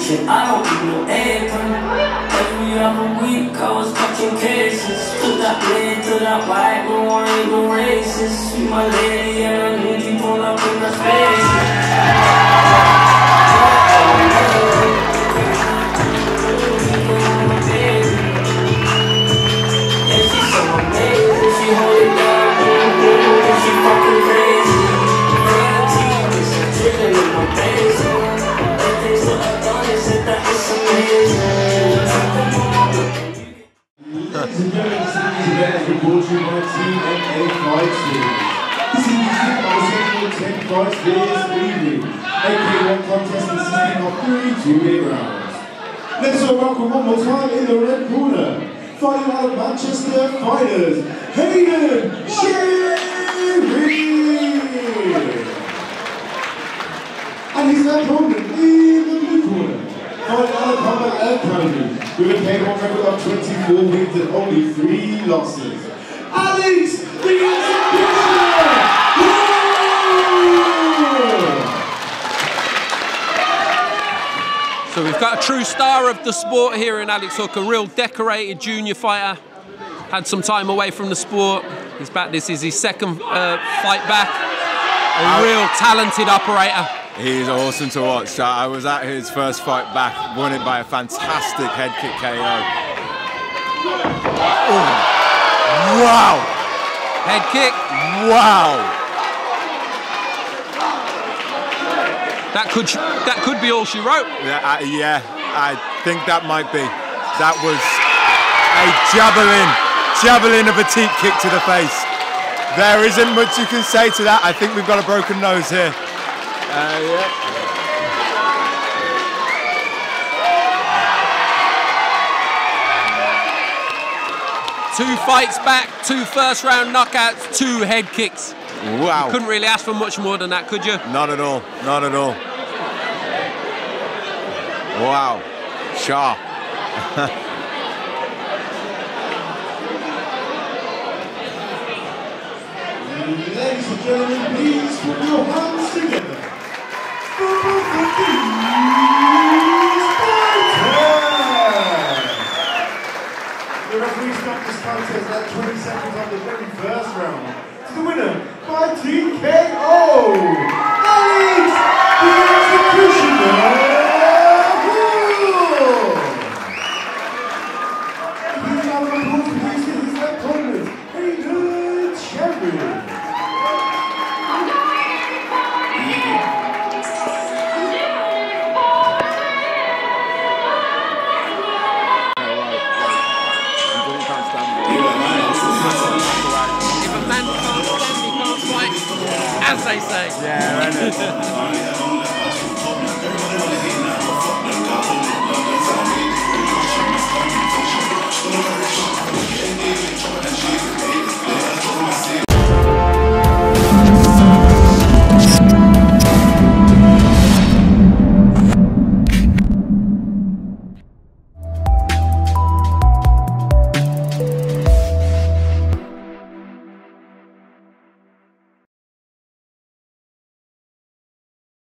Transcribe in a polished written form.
shit, I don't need no apron. Every other week I was catching cases. Put that blade to that white, no one ain't no racist. See my lady and her new Jeep pull up in the face. Ladies and gentlemen, this event is brought to you by TNA Fight Series. This is the 10 fights this evening, aka one contest consisting of 3 two-minute rounds. Let's all welcome one more time in the red corner, fighting out of Manchester Fighters, Hayden Sherry! And his opponent in the blue corner, fighting out of Combat Academy, with a K1 record of 24 wins and only 3 losses. Alex, the Executioner! So we've got a true star of the sport here in Alex Hook, a real decorated junior fighter. Had some time away from the sport. He's back. This is his second fight back. A real talented operator. He's awesome to watch. I was at his first fight back, won it by a fantastic head kick KO. Oh. Wow! Head kick. Wow! That could be all she wrote. Yeah, I think that might be. That was a javelin of a teep kick to the face. There isn't much you can say to that. I think we've got a broken nose here. Yeah. 2 fights back, 2 first-round knockouts, 2 head kicks. Wow. You couldn't really ask for much more than that, could you? Not at all. Not at all. Wow. Sharp. Ladies and gentlemen, please put your hands together. The referee stopped this contest at 20 seconds of the very first round. To the winner by TKO, Alex the Executioner. He's now going to place his opponent, Hayden Sherry. If a man can't stand, he can't fight, as they say. Yeah, right.